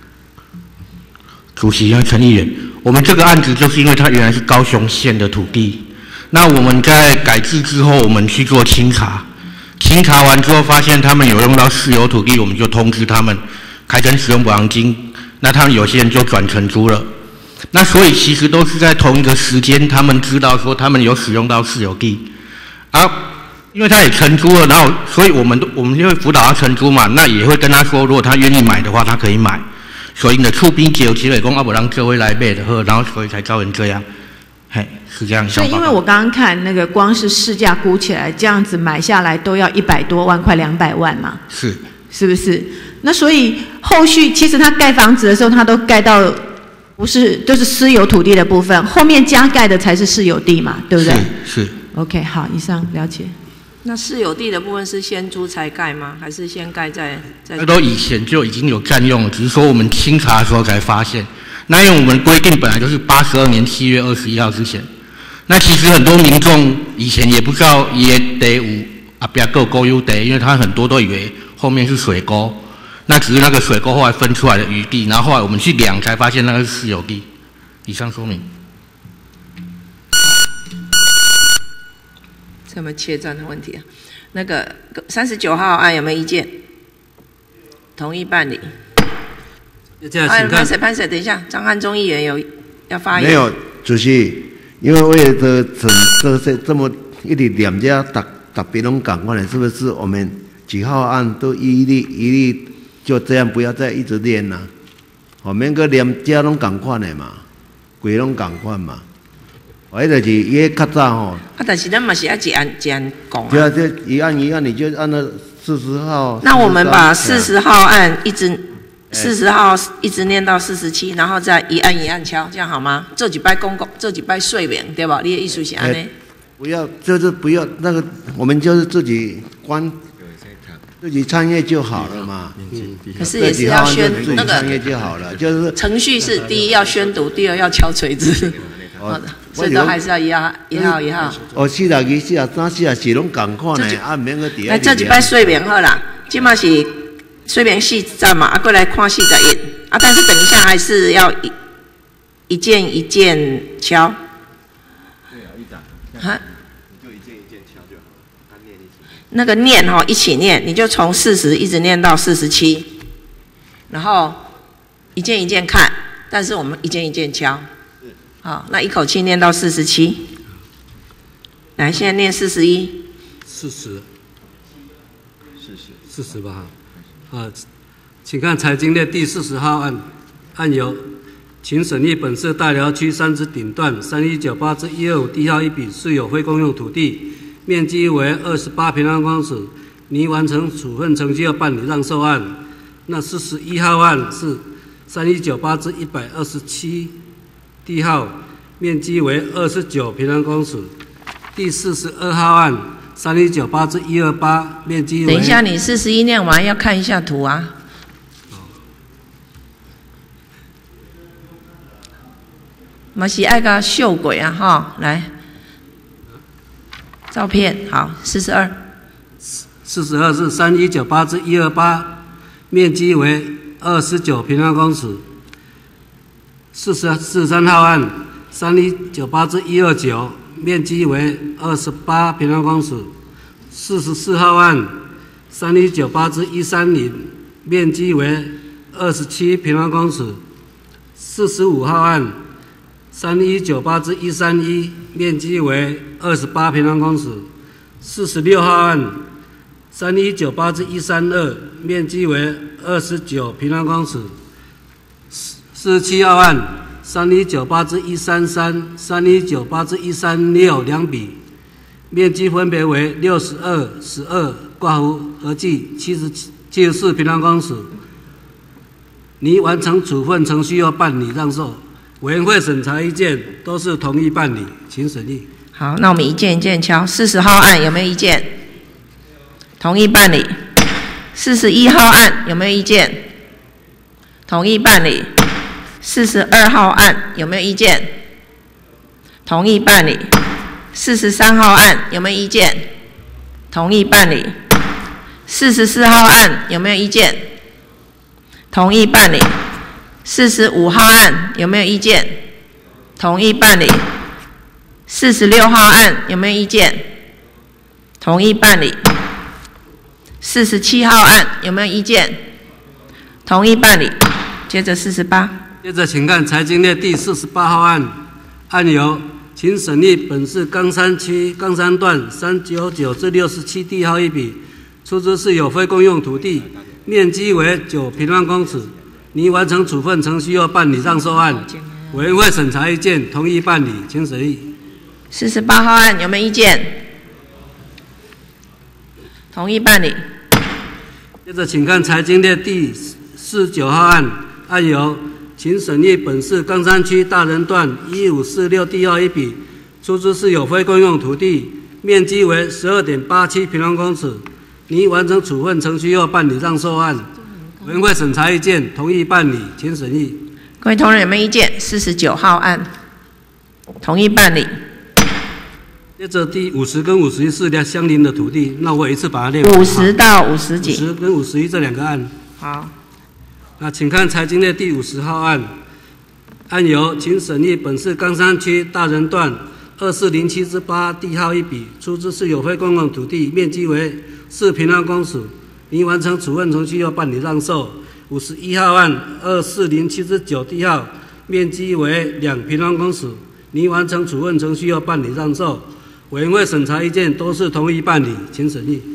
[SPEAKER 11] 主席和陈议员，我们这个案子就是因为它原来是高雄县的土地，那我们在改制之后，我们去做清查，清查完之后发现他们有用到私有土地，我们就通知他们开征使用补偿金，那他们有些人就转承租了。那所以其实都是在同一个时间，他们知道说他们有使用到私有地，啊。因为他也承租了，然后所以我们我们就会辅导他承租嘛，那也会跟他说，如果他愿意买的话，他可以买。所以你的出兵解有机会讲啊，不让各位来买的喝，然后所以才造成这样，嘿，是这样。
[SPEAKER 10] 所以因为我刚刚看那个光是市价估起来，这样子买下来都要一百多万，快两百万嘛。
[SPEAKER 11] 是，
[SPEAKER 10] 是不是？那所以后续其实他盖房子的时候，他都盖到不是就是私有土地的部分，后面加盖的才是私有地嘛，对不对？
[SPEAKER 11] 是。是
[SPEAKER 10] OK， 好，以上了解。
[SPEAKER 1] 那私有地的部分是先租才盖吗？还是先盖再再？
[SPEAKER 11] 那都以前就已经有占用了，只是说我们清查的时候才发现。那因为我们规定本来就是八十二年七月二十一号之前。那其实很多民众以前也不知道也得有啊，不要够沟有得，因为他很多都以为后面是水沟，那只是那个水沟后来分出来的余地，然后后来我们去量才发现那个是私有地。以上说明。
[SPEAKER 1] 有没有切断的问题啊？那个三十九号案有没有意见？同意办理。哎，潘 Sir， 潘 Sir， 等一下，张汉忠议员有要发言。
[SPEAKER 12] 没有，主席，因为为了整这些这么一直两家打打别人赶快的，是不是我们几号案都一律一律就这样，不要再一直练了、啊？我们个两家拢赶快的嘛，鬼拢赶快嘛。我迄就是伊迄较早吼。
[SPEAKER 1] 啊，但是咱嘛是要一案一案讲啊。
[SPEAKER 12] 对啊，这一案一案，你就按照四十号。
[SPEAKER 1] 那我们把四十号案一直四十号一直念到四十七，然后再一案一案敲，这样好吗？做几摆公告，做几摆说明，对吧？你的意思是安尼？
[SPEAKER 12] 不要，就是不要那个，我们就是自己关。自己参与就好了嘛。
[SPEAKER 1] 嗯、可是也是要宣那个
[SPEAKER 12] 参与就好了，就是
[SPEAKER 1] 程序是第一要宣读，第二要敲锤子。哦，所以都还是要一号一号一号。
[SPEAKER 12] 哦，四十二、四十三、四十四拢共款的，啊，免个第二。
[SPEAKER 1] 来，这一摆说明好啦，即嘛是说明四站嘛，啊，过来看四十一，啊，但是等一下还是要一一件一件敲。
[SPEAKER 12] 对啊，一张。
[SPEAKER 1] 哈。
[SPEAKER 12] 就一件一件敲就好。
[SPEAKER 1] 那个念哈一起念，你就从四十一直念到四十七，然后一件一件看，但是我们一件一件敲。好，那一口气念到四十七。来，现在念四十一。
[SPEAKER 6] 四十。四十。四十吧。啊，请看财经列第四十号案，案由请审议本市大寮区三支顶段三一九八至一二五地号一笔是有非公用土地，面积为二十八平方公尺，拟完成处分程序要办理让售案。那四十一号案是三一九八至一百二十七地号，面积为二十九平方公尺。第四十二号案三一九八至一二八，面积为。
[SPEAKER 1] 等一下，你四十一念完要看一下图啊。嘛是爱个秀鬼啊哈，来，照片好，四十二。
[SPEAKER 6] 四十二是三一九八至一二八，面积为二十九平方公尺。四十四十三号案三一九八至一二九，面积为二十八平方公尺。四十四号案三一九八至一三零，面积为二十七平方公尺。四十五号案三一九八至一三一，面积为二十八平方公尺。四十六号案三一九八至一三二，面积为二十九平方公尺。四十七号案三一九八至一三三、三一九八至一三六两笔，面积分别为六十二、十二挂弧合计七十七十四平方公尺。拟完成处分程序要办理让售，委员会审查意见都是同意办理，请审议。
[SPEAKER 1] 好，那我们一件一件敲。四十号案有没有意见？同意办理。四十一号案有没有意见？同意办理。四十二号案有没有意见？同意办理。四十三号案有没有意见？同意办理。四十四号案有没有意见？同意办理。四十五号案有没有意见？同意办理。四十六号案有没有意见？同意办理。四十七号案有没有意见？同意办理。接着四十八。
[SPEAKER 6] 接着请看财经列第四十八号案，案由请审议本市冈山区冈山段三九九至六十七地号一笔，出资是有非公用土地，面积为九平方公尺，拟完成处分程序要办理让售案，委员会审查意见同意办理，请审议。
[SPEAKER 1] 四十八号案有没有意见？同意办理。
[SPEAKER 6] 接着请看财经列第四十九号案，案由请审议本市冈山区大仁段一五四六地号一笔，出资是有非公用土地，面积为十二点八七平方公尺，拟完成处分程序后办理让售案，委员会审查意见同意办理，请审议。
[SPEAKER 1] 各位同仁有没有意见？四十九号案同意办理。
[SPEAKER 6] 接着第五十跟五十一是两相邻的土地，那我一次把它列。
[SPEAKER 1] 五十到五十几。
[SPEAKER 6] 五十跟五十一这两个案。
[SPEAKER 1] 好。
[SPEAKER 6] 那请看财经列第五十号案，案由请审议本市冈山区大仁段二四零七之八地号一笔，出资是有非公用土地，面积为四平方公尺，拟完成处分程序要办理让售。五十一号案二四零七之九地号，面积为两平方公尺，拟完成处分程序要办理让售。委员会审查意见都是同意办理，请审议。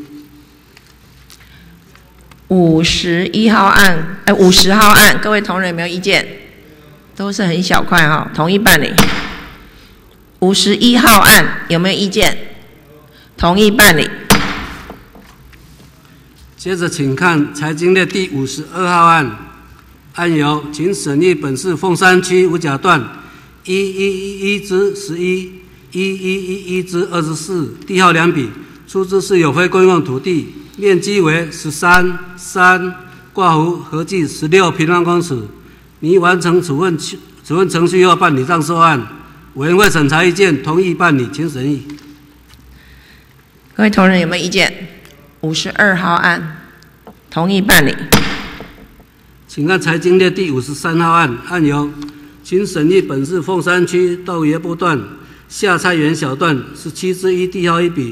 [SPEAKER 1] 五十一号案，哎，五十号案，各位同仁有没有意见？都是很小块哈、哦，同意办理。五十一号案有没有意见？同意办理。
[SPEAKER 6] 接着请看财经列第五十二号案，案由请审议本市凤山区五甲段一一一一之十一、一一一一之二十四地号两笔，出资是有非公用土地，面积为十三、三挂弧合计十六平方公尺，拟完成处分处分程序后办理让售案，委员会审查意见同意办理，请审议。
[SPEAKER 1] 各位同仁有没有意见？五十二号案同意办理。
[SPEAKER 6] 请看财经列第五十三号案，案由请审议本市凤山区道爷部段下菜园小段十七之一地号一笔，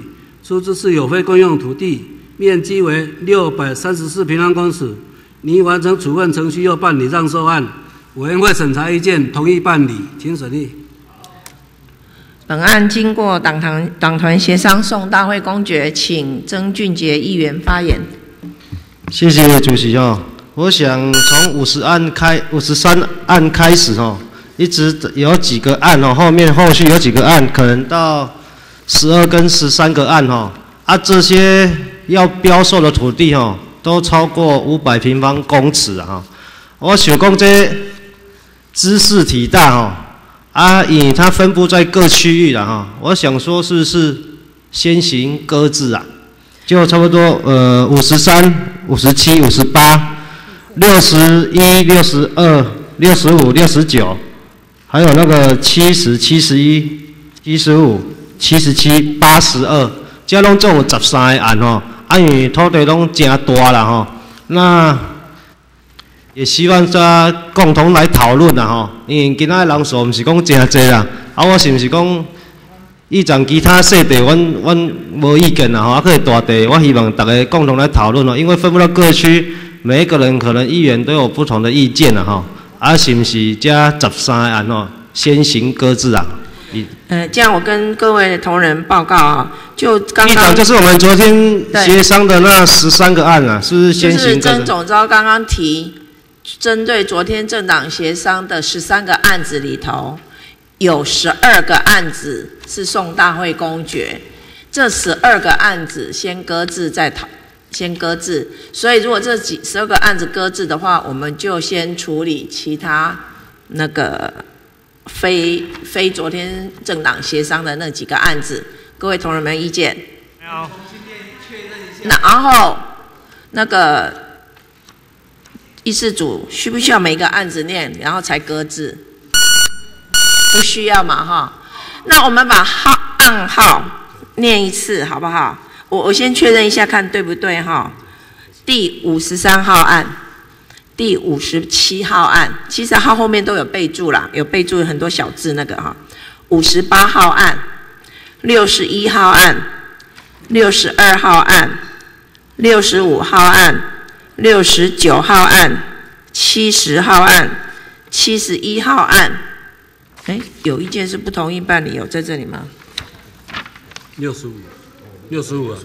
[SPEAKER 6] 出资是有非公用土地，面积为六百三十四平方公尺，拟完成处分程序后办理让售案。委员会审查意见，同意办理，请审议。
[SPEAKER 1] 本案经过党团党团协商，送大会公决，请曾俊杰议员发言。
[SPEAKER 13] 谢谢主席哦。我想从五十案开五十三案开始哦，一直有几个案哦，后面后续有几个案，可能到十二跟十三个案哦，啊这些要标售的土地哦，都超过五百平方公尺啊。我想讲这知识体大哦，啊以它分布在各区域了哈，我想说是不是先行搁置啊？就差不多呃五十三、五十七、五十八。六十一、六十二、六十五、六十九，还有那个七十、七十一、七十五、七十七、八十二，这拢总有十三个案吼。啊，因为土地拢真大啦吼，那也希望大家共同来讨论啦吼。因为今仔人数毋是讲真侪啦，啊，我是毋是讲议长其他细地，阮阮无意见啦吼，啊，可是大地，我希望大家共同来讨论哦，因为分布到各区。每一个人可能议员都有不同的意见了哈，啊是不是加十三案哦，先行搁置啊？
[SPEAKER 1] 呃，这样我跟各位同仁报告啊，就刚刚议
[SPEAKER 13] 长就是我们昨天协商的那十三个案啊，是不是先行搁置？
[SPEAKER 1] 就是曾总召刚刚提，针对昨天政党协商的十三个案子里头，有十二个案子是送大会公决，这十二个案子先搁置再讨。先搁置，所以如果这几十二个案子搁置的话，我们就先处理其他那个非非昨天政党协商的那几个案子。各位同仁们意见？没有。那然后那个议事组需不需要每一个案子念，然后才搁置？不需要嘛，哈。那我们把号案号念一次，好不好？我我先确认一下，看对不对哈？第五十三号案，第五十七号案，其实号后面都有备注啦，有备注很多小字那个哈。五十八号案，六十一号案，六十二号案，六十五号案，六十九号案，七十号案，七十一号案。哎，有一件是不同意办理，有在这里吗？
[SPEAKER 6] 六十五。六十五啊，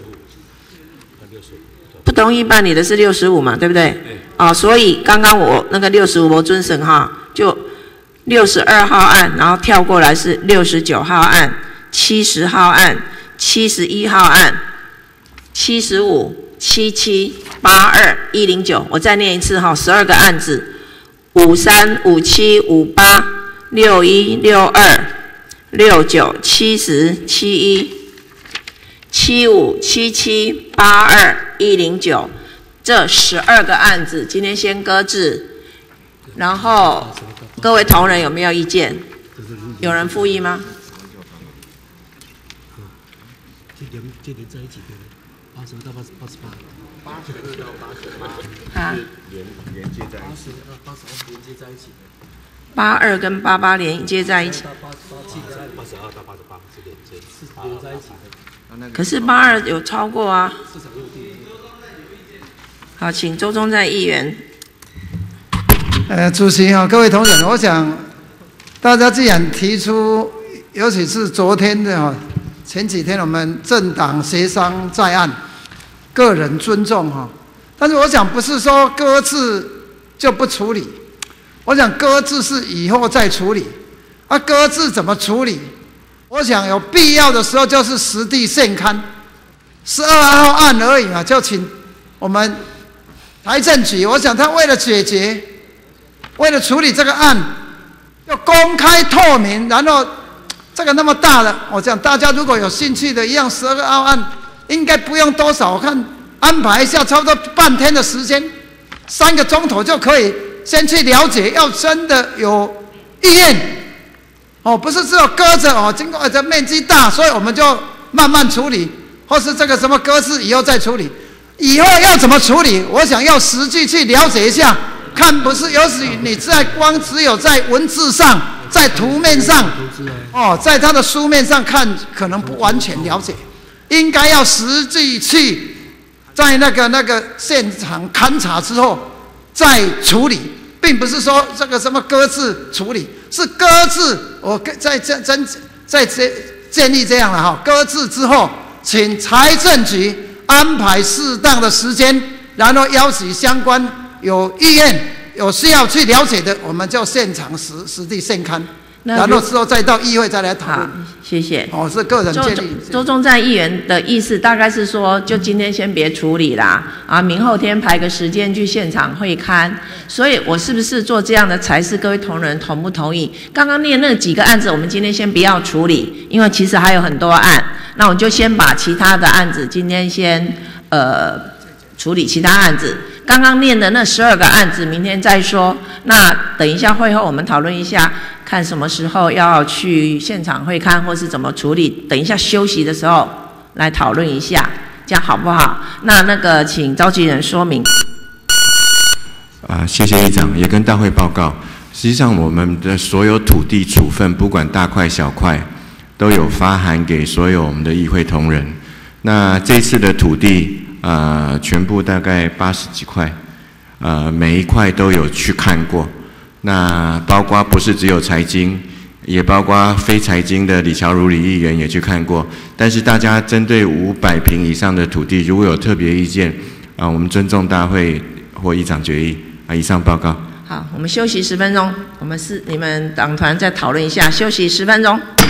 [SPEAKER 1] 不同意办理的是六十五嘛，对不对？啊、哦，所以刚刚我那个六十五我遵审哈，就六十二号案，然后跳过来是六十九号案、七十号案、七十一号案、七十五、七七、八二、一零九，我再念一次哈，十二个案子，五三、五七、五八、六一、六二、六九、七十、七一。七五、七七、八二、一零九，这十二个案子今天先搁置，然后各位同仁有没有意见？有人复议吗？
[SPEAKER 6] 这连这连在一起的，八十二到八十八十八，八十二到八十八，
[SPEAKER 1] 啊，
[SPEAKER 9] 连连接在一起，
[SPEAKER 6] 八十二、八十二连接在一起的，
[SPEAKER 1] 八二跟八八连接在一起，
[SPEAKER 6] 八八十二到八十八是连接，是连在一起的。
[SPEAKER 1] 可是八二有超过啊。好，请周宗在议员。
[SPEAKER 14] 呃，主席啊，各位同仁，我想大家既然提出，尤其是昨天的哈，前几天我们政党协商在案，个人尊重哈，但是我想不是说搁置就不处理，我想搁置是以后再处理，啊，搁置怎么处理？我想有必要的时候就是实地现勘，十二号案而已嘛，就请我们财政局，我想他为了解决，为了处理这个案，要公开透明，然后这个那么大的，我想大家如果有兴趣的，一样十二个号案，应该不用多少，我看安排一下，差不多半天的时间，三个钟头就可以先去了解，要真的有意愿。哦，不是只有搁着哦，经过这面积大，所以我们就慢慢处理，或是这个什么搁置以后再处理，以后要怎么处理？我想要实际去了解一下，看不是有时你在光只有在文字上，在图面上，哦，在他的书面上看可能不完全了解， 应该要实际去在那个那个现场勘查之后再处理，并不是说这个什么搁置处理，是搁置。我在这真在这建议这样了哈，搁置之后，请财政局安排适当的时间，然后邀请相关有意愿、有需要去了解的，我们就现场实实地现勘。然后之后再到议会再来讨论。
[SPEAKER 1] 谢谢。
[SPEAKER 14] 哦，是个人建议。
[SPEAKER 1] 周宗赞议员的意思大概是说，就今天先别处理啦，啊，明后天排个时间去现场会勘。所以我是不是做这样的才是各位同仁同不同意？刚刚念那几个案子，我们今天先不要处理，因为其实还有很多案。那我就先把其他的案子今天先呃处理其他案子。刚刚念的那十二个案子，明天再说。那等一下会后我们讨论一下，看什么时候要去现场会勘，或是怎么处理。等一下休息的时候来讨论一下，这样好不好？那那个请召集人说明。
[SPEAKER 9] 啊，谢谢议长，也跟大会报告。实际上，我们的所有土地处分，不管大块小块，都有发函给所有我们的议会同仁。那这次的土地。呃，全部大概八十几块，呃，每一块都有去看过。那包括不是只有财经，也包括非财经的李乔如李议员也去看过。但是大家针对五百坪以上的土地，如果有特别意见，啊、呃，我们尊重大会或议长决议。啊，以上报告。
[SPEAKER 1] 好，我们休息十分钟，我们是你们党团再讨论一下，休息十分钟。